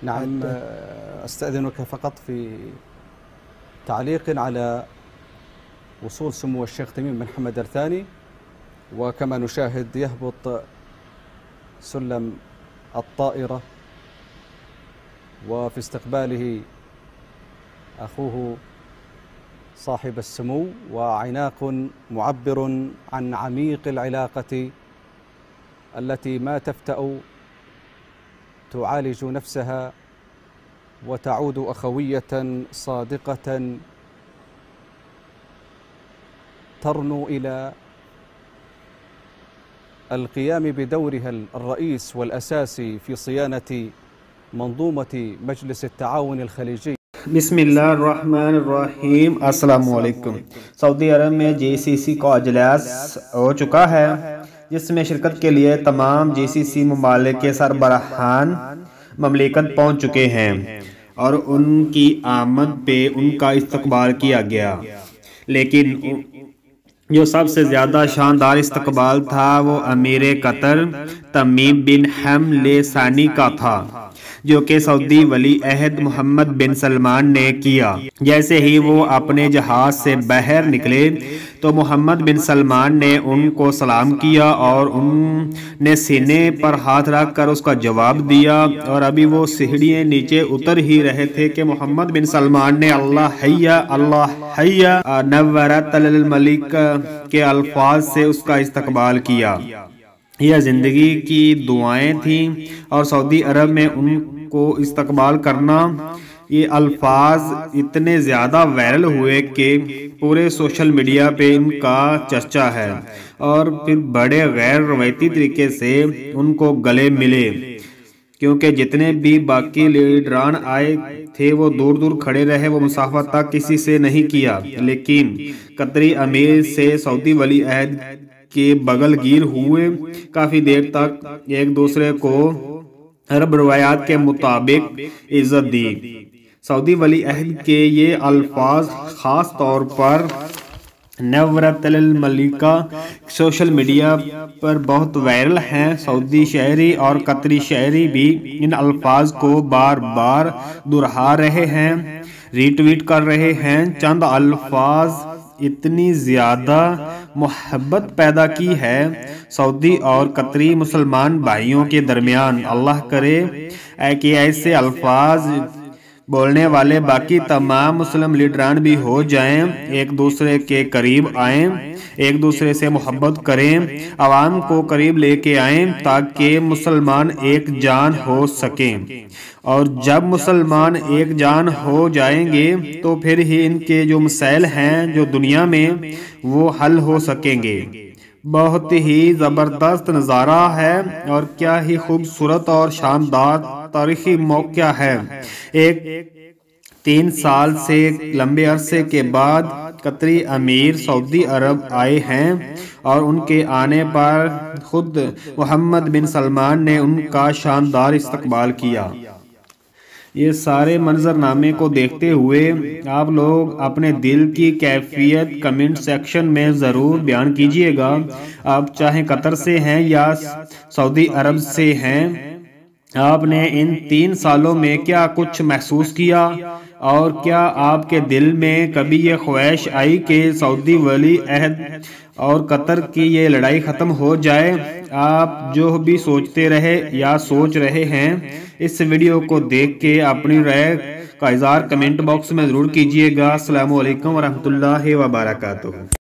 نعم. أستأذنك فقط في تعليق على وصول سمو الشيخ تميم بن حمد الثاني، وكما نشاهد يهبط سلم الطائرة وفي استقباله أخوه صاحب السمو، وعناق معبر عن عميق العلاقة التي ما تفتأ تعالج نفسها وتعود أخوية صادقة ترنو إلى القيام بدورها الرئيس والأساسي في صيانة منظومة مجلس التعاون الخليجي. بسم اللہ الرحمن الرحیم. السلام علیکم. سعودی عرب میں JCC کا اجلاس ہو چکا ہے، جس میں شرکت کے لیے تمام JCC ممالک کے سربراہان مملکت پہنچ چکے ہیں اور ان کی آمد پہ ان کا استقبال کیا گیا. لیکن جو سب سے زیادہ شاندار استقبال تھا وہ امیر قطر تمیم بن حمد ثانی کا تھا، جو کہ سعودی ولی عہد محمد بن سلمان نے کیا. جیسے ہی وہ اپنے جہاز سے باہر نکلے تو محمد بن سلمان نے ان کو سلام کیا اور ان نے سینے پر ہاتھ رکھ کر اس کا جواب دیا، اور ابھی وہ سیڑھیاں نیچے اتر ہی رہے تھے کہ محمد بن سلمان نے اللہ حیا نورت الملک کے الفاظ سے اس کا استقبال کیا. یہ زندگی کی دعائیں تھیں اور سعودی عرب میں ان کو استقبال کرنا، یہ الفاظ اتنے زیادہ وائرل ہوئے کہ پورے سوشل میڈیا پہ ان کا چرچا ہے، اور پھر بڑے غیر روایتی طریقے سے ان کو گلے ملے، کیونکہ جتنے بھی باقی لیڈران آئے تھے وہ دور دور کھڑے رہے، وہ مسافہ تک کسی سے نہیں کیا. لیکن قطری امیر سے سعودی ولی عہد کے بغل گیر ہوئے کافی دیر تک ایک دوسرے کو عرب روایات کے مطابق عزت دی. سعودی ولی عہد کے یہ الفاظ خاص طور پر نورت الملکہ سوشل میڈیا پر بہت وائرل ہیں. سعودی شہری اور قطری شہری بھی ان الفاظ کو بار بار دہرا رہے ہیں، ری ٹویٹ کر رہے ہیں. چند الفاظ اتنی زیادہ محبت پیدا کی ہے سعودی اور قطری مسلمان بھائیوں کے درمیان. اللہ کرے کہ ایسے الفاظ بولنے والے باقی تمام مسلم لیڈران بھی ہو جائیں، ایک دوسرے کے قریب آئیں، ایک دوسرے سے محبت کریں، عوام کو قریب لے کے آئیں تاکہ مسلمان ایک جان ہو سکیں. اور جب مسلمان ایک جان ہو جائیں گے تو پھر ہی ان کے جو مسائل ہیں جو دنیا میں وہ حل ہو سکیں گے. بہت ہی زبردست نظارہ ہے اور کیا ہی خوبصورت اور شاندار تاریخی موقع ہے. ایک 3 سال سے لمبے عرصے کے بعد قطری امیر سعودی عرب آئے ہیں اور ان کے آنے پر خود محمد بن سلمان نے ان کا شاندار استقبال کیا. یہ سارے منظرنامے کو دیکھتے ہوئے آپ لوگ اپنے دل کی کیفیت کمنٹ سیکشن میں ضرور بیان کیجئے گا. آپ چاہے قطر سے ہیں یا سعودی عرب سے ہیں، آپ نے ان 3 سالوں میں کیا کچھ محسوس کیا، اور کیا آپ کے دل میں کبھی یہ خواہش آئی کہ سعودی ولی عہد اور قطر کی یہ لڑائی ختم ہو جائے؟ آپ جو بھی سوچتے رہے یا سوچ رہے ہیں، اس ویڈیو کو دیکھ کے اپنی رائے کا اظہار کمنٹ باکس میں ضرور کیجئے گا. السلام علیکم ورحمۃ اللہ وبرکاتہ.